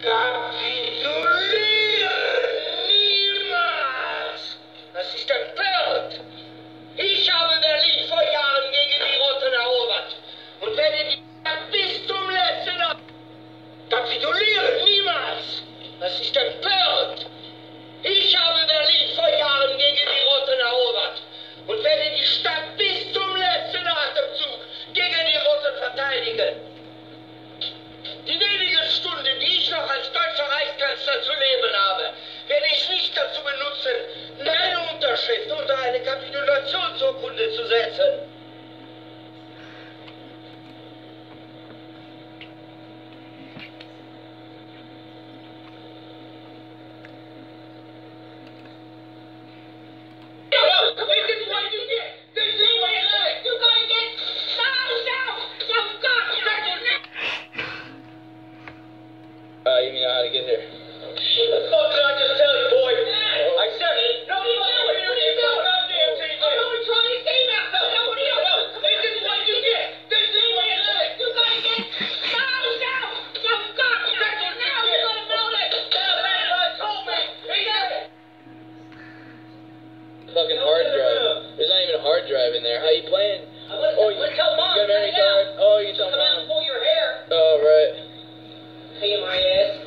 Kapitulieren! Niemals! Das ist empörend! Ich habe Berlin vor Jahren gegen die Roten erobert und werde die Stadt bis zum letzten kapitulieren! Niemals! Das ist empörend! Ich habe Berlin vor Jahren gegen die Roten erobert und werde die Stadt bis zum letzten Atemzug gegen die Roten verteidigen. Die wenigen Stunden, die ich noch als deutscher Reichskanzler zu leben habe, werde ich nicht dazu benutzen, meine Unterschrift unter eine Kapitulationsurkunde zu setzen. You mean how to get here? What the fuck did I just tell you, boy? I said it. No, you go. Goddamn TV. I'm only trying to game out. Nobody else. This is what you get. This is what you get. You gotta get. No. You got me. Now you gotta know that. I told me. He said it. Fucking hard drive. There's not even a hard drive in there. How you playing? You tell Mom. You got a memory card? Oh, you tell Come out and Mom. pull your hair. Oh, right. Pay my ass.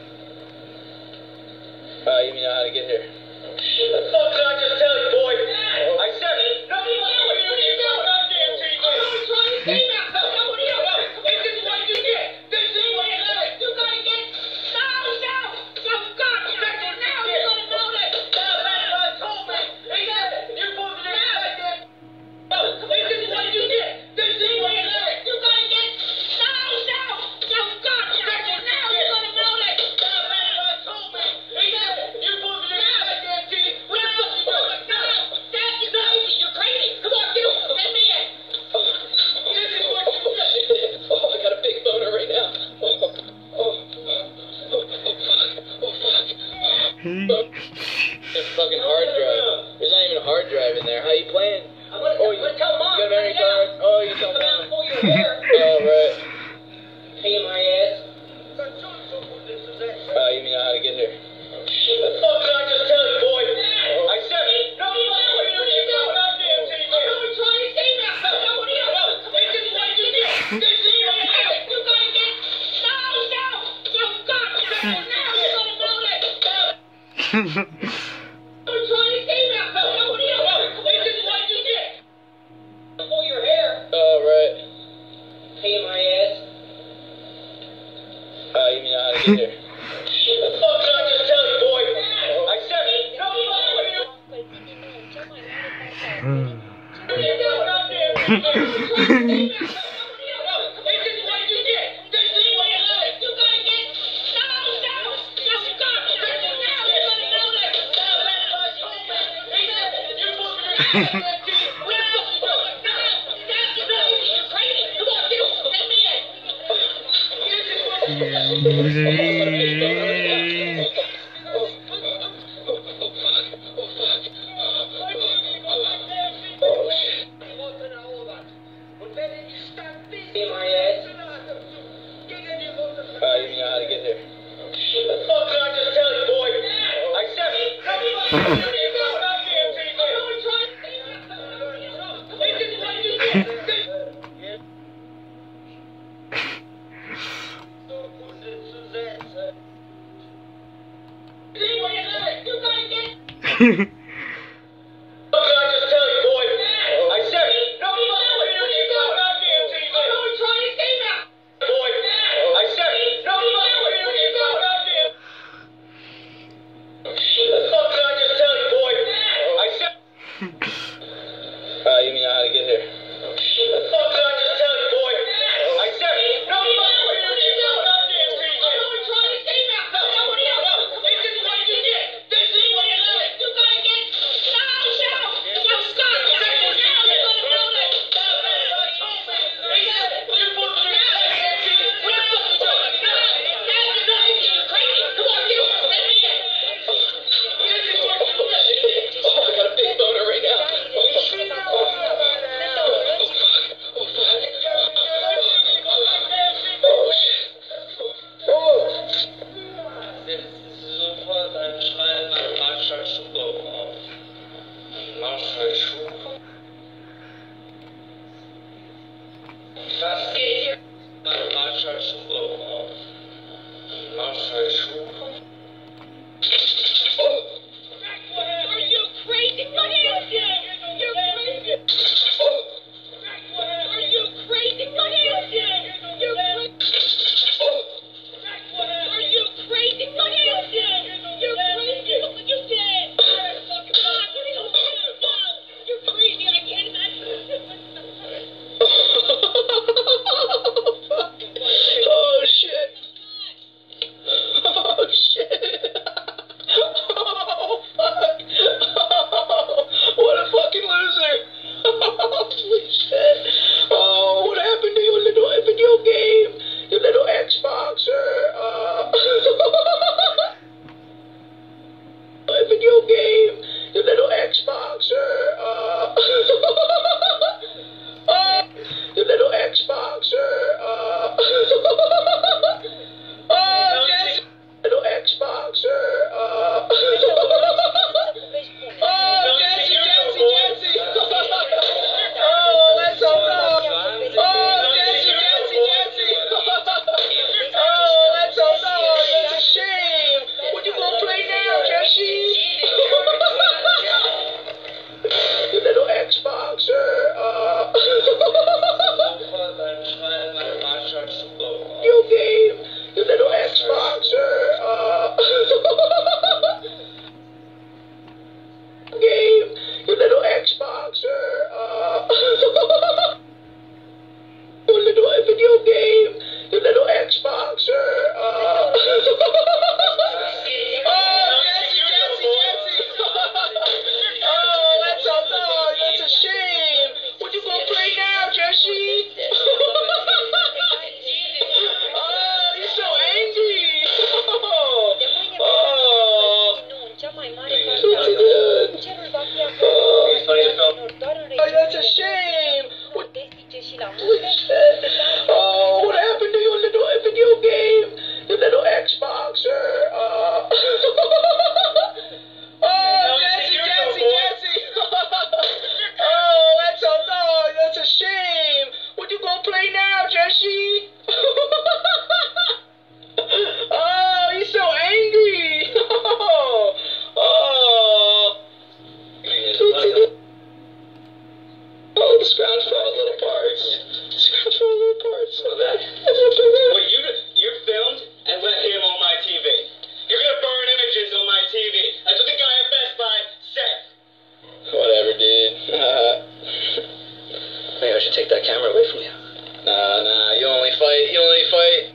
You mean how to get here? What the fuck did I just tell you, boy? I said it. No, you go. Goddamn TV. I'm only trying to game out. Nobody else. This is what you get. This is what you get. You gotta get. No. You got me. Now you gotta know that. I told me. He said it. You put me in that. This is what you get. This is what you get. You gotta get. No. You got me. Now you gotta know that. I told me. He said it. You put me in that goddamn TV. What else you doing? No. Dad, you're crazy. You're crazy. Come on, get him. Let me in. This is what you get. Oh, I got a big boner right now. There's a fucking hard drive. There's not even a hard drive in there. How you playing? I'm gonna tell Mom. You got a memory card? Oh, you tell Come out and Mom. pull your hair. Oh, right. Pay my ass. You mean how to get here? What the fuck did I just tell you, boy? I said it. No, you go. Goddamn TV. I'm only trying to game out. Nobody else. This is what you get. This is what you get. You gotta get. No. You got me. Now you gotta know that. I'm trying to game out. Nobody else. This is what you get. Pull your hair. Oh, right. Pay my ass. You mean how to get here? What the fuck did I just tell you, boy? I said it. No, you go. Goddamn TV. This is what you get. This is what you get. You gotta get. No. You got me. Now you gotta know that. I told me. He said it. You put me in that TV. What else you doing? No. Dad, you're crazy. Come on, get him. Let me in. This is what you get. Pay my ass. You mean how to get here? What the fuck did I just tell you, boy? I said it. No, you go. Goddamn TV. I'm only trying to. This is what you get. See what you get. You gotta get. What did I just tell you, boy? I said it. No, you go. Goddamn TV. I'm only trying to game out. Boy, I said it. No, you go. Goddamn. What the fuck did I just tell you, boy? I said. You mean how to get here? What the fuck did I just tell you, boy? I said it. No, you go. Goddamn TV. I'm only trying to game out. Nobody else. This is what you get. This is what you get. You gotta get. Was geht hier? Are you crazy? You're crazy. Are you crazy? You're crazy. Are you crazy? You're crazy. Look what you did. God, what are you doing? No, you're crazy. I can't imagine. Oh shit. Oh shit. Oh fuck. Oh, what a fucking loser. Holy shit. Oh, what happened to your little video game? Your little Xboxer. Video game. Your little Xboxer. Your little Xboxer. Oh, Jesse. Little Xboxer. Oh, Jesse. Oh, that's so wrong. Oh, Jesse. Oh, that's so wrong. That's a shame. What you gonna play now, Jesse? Your little Xboxer. Video game. Your little Xboxer. Game. Your little Xboxer. Your little video game. Your little Xboxer. Oh, Jesse. Oh, that's so wrong. That's a shame. What you gonna play now, Jesse? Oh, you're so angry. Oh, that's a shame. What? Holy shit. Oh, what happened to your little video game? Your little Xboxer. Oh, Jesse. Oh, that's so wrong. That's a shame. What you gonna play now, Jesse? Oh, he's so angry. Oh. Oh, scratch for all little parts. Scratch for all little parts. So Wait, you filmed and let him on my TV. You're gonna burn images on my TV. That's what the guy at Best Buy said. Whatever, dude. Maybe I should take that camera away from you. Nah. You only fight.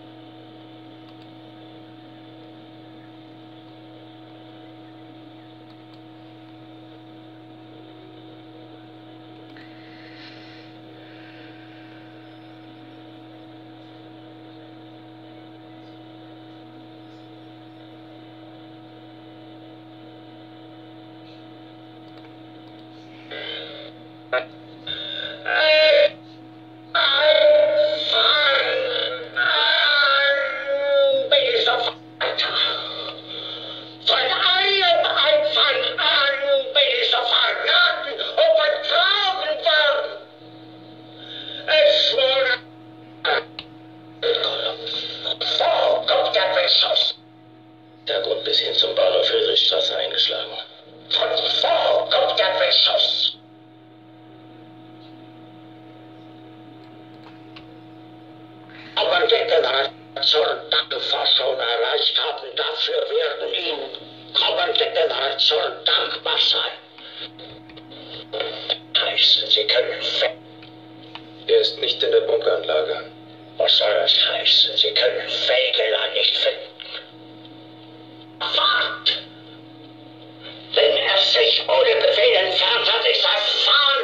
Und bis hin zum Bahnhof Friedrichstraße eingeschlagen. Von vor kommt der Beschuss. Aber wir Generation dankbar schon erreicht haben, dafür werden ihm kommende Generation dankbar sein. Heißen, Sie können Er ist nicht in der Bunkeranlage. Was soll das heißen? Sie können Fegelein nicht finden. Wart! Wenn er sich ohne Befehl entfernt hat, ist er fahren